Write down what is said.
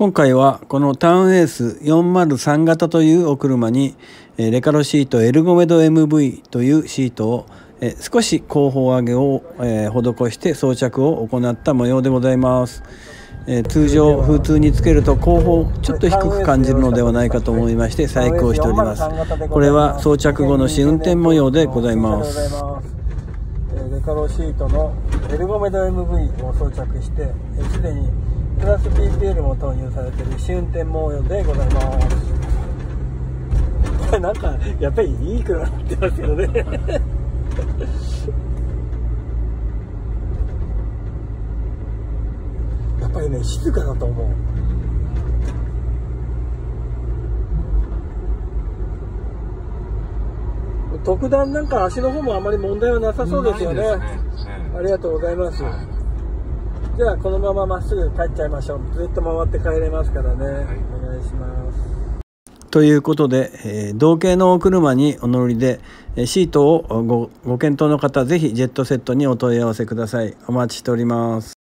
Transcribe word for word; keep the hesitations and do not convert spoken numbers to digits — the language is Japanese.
今回はこのターンエースよんまるさん型というお車にレカロシートエルゴメド エムブイ というシートを少し後方上げを施して装着を行った模様でございます。通常普通につけると後方ちょっと低く感じるのではないかと思いまして細工をしております。これは装着後の試運転模様でございます。 レカロシートのエルゴメド エムブイ を装着してすでにプラス ピーピーエル も投入されている試運転模様でございます。これなんかやっぱりいい車になってますよねやっぱりね静かだと思う。特段なんか足の方もあまり問題はなさそうですよね。ありがとうございます。じゃあこのまままっすぐ帰っちゃいましょう。ずっと回って帰れますからね、はい、お願いします。 ということで、えー、同型のお車にお乗りでシートを ご, ご検討の方、ぜひジェットセットにお問い合わせください。お待ちしております。